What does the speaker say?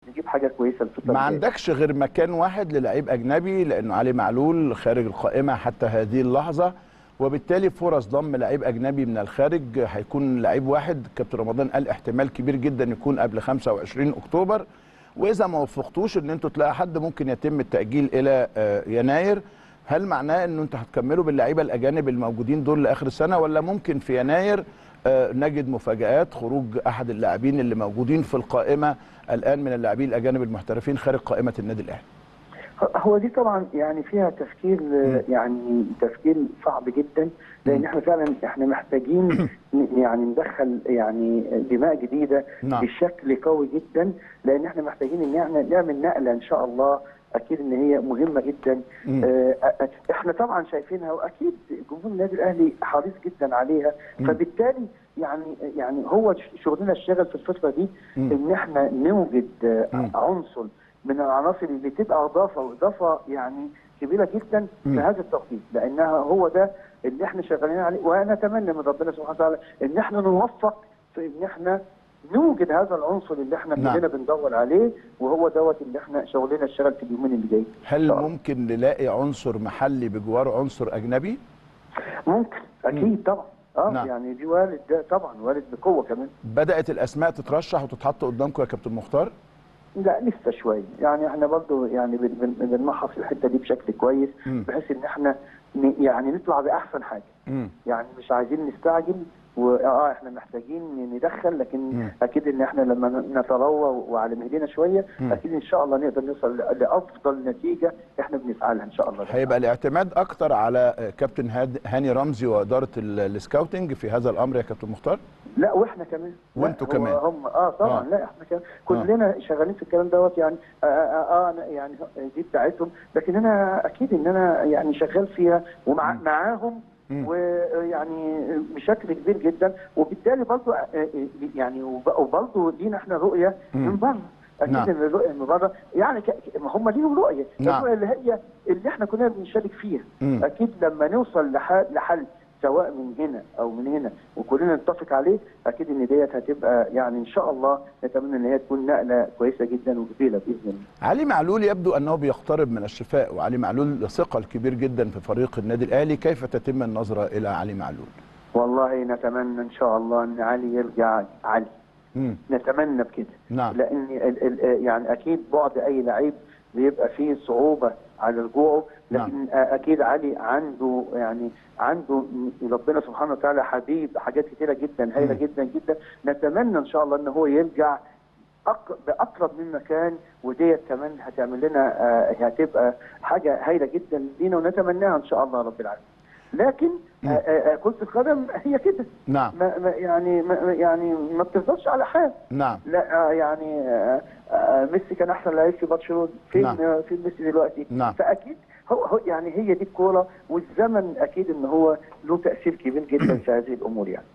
نجيب حاجه كويسه الفتره ما الجايه. عندكش غير مكان واحد للعيب اجنبي، لانه علي معلول خارج القائمه حتى هذه اللحظه، وبالتالي فرص ضم لعيب اجنبي من الخارج هيكون لعيب واحد. كابتن رمضان قال احتمال كبير جدا يكون قبل 25 اكتوبر، واذا ما وفقتوش ان انتوا تلاقوا حد ممكن يتم التاجيل الى يناير. هل معناه ان انتوا هتكملوا باللعيبه الاجانب الموجودين دول لاخر السنه، ولا ممكن في يناير نجد مفاجآت خروج احد اللاعبين اللي موجودين في القائمه الان من اللاعبين الاجانب المحترفين خارج قائمه النادي الاهلي؟ هو دي طبعا يعني فيها تفكير، يعني تفكير صعب جدا، لان احنا فعلا محتاجين يعني ندخل يعني دماء جديده بشكل قوي جدا، لان احنا محتاجين ان احنا نعمل نقله ان شاء الله. اكيد ان هي مهمه جدا. احنا طبعا شايفينها، واكيد جمهور النادي الاهلي حريص جدا عليها. فبالتالي يعني هو شغلنا الشاغل في الفتره دي ان احنا نوجد عنصر من العناصر اللي تبقى اضافه يعني كبيره جدا في هذا التوقيت، لانها هو ده اللي احنا شغالين عليه. وانا اتمنى من ربنا سبحانه وتعالى ان احنا نوفق في ان احنا نوجد هذا العنصر اللي احنا كلنا بندور عليه، وهو دوت اللي احنا شغلنا الشغل في اليومين اللي جايين. هل ممكن نلاقي عنصر محلي بجواره عنصر اجنبي؟ ممكن، اكيد طبعا. يعني دي وارد، ده طبعا وارد بقوه كمان. بدات الاسماء تترشح وتتحط قدامكم يا كابتن مختار؟ لا لسه شويه، يعني احنا برضو يعني بنمحص الحته دي بشكل كويس، بحيث ان احنا يعني نطلع باحسن حاجه. يعني مش عايزين نستعجل، احنا محتاجين ندخل، لكن اكيد ان احنا لما نتروى وعلى مهلنا شويه اكيد ان شاء الله نقدر نوصل لافضل نتيجه احنا بنسعى لها ان شاء الله. هيبقى الاعتماد اكتر على كابتن هاني رمزي واداره السكاوتنج في هذا الامر يا كابتن مختار؟ لا واحنا كمان، وانتوا كمان هم طبعا. لا احنا كمان كلنا شغالين في الكلام دوت، يعني يعني دي بتاعتهم، لكن انا اكيد ان انا يعني شغال فيها ومعاهم ويعني بشكل كبير جدا، وبالتالي برضه يعني وبرضه لينا احنا رؤيه من بره. اكيد ان الرؤيه من بره يعني هم ليهم رؤيه، الرؤيه اللي احنا كنا بنشارك فيها. اكيد لما نوصل لحل سواء من هنا او من هنا وكلنا نتفق عليه، اكيد ان ديت هتبقى يعني ان شاء الله نتمنى ان هي تكون نقله كويسه جدا وكبيره باذن الله. علي معلول يبدو انه بيقترب من الشفاء، وعلي معلول ثقل كبير جدا في فريق النادي الاهلي، كيف تتم النظره الى علي معلول؟ والله نتمنى ان شاء الله ان علي يرجع علي. نتمنى بكده. لان يعني اكيد بعد اي لعيب بيبقى فيه صعوبه على رجوعه، لكن اكيد علي عنده ربنا سبحانه وتعالى حاجات كتيره جدا هايله جدا جدا. نتمنى ان شاء الله ان هو يرجع باقرب من مكان، وديت كمان هتعمل لنا هتبقى حاجه هايله جدا لينا، ونتمناها ان شاء الله رب العالمين. لكن كرة القدم هي كده. يعني ما بتفضلش على حال. لا يعني ميسي كان احسن لعيب في برشلونه، فين ميسي دلوقتي؟ فاكيد هو يعني هي دي الكوره، والزمن اكيد ان هو له تاثير كبير جدا في هذه الامور يعني.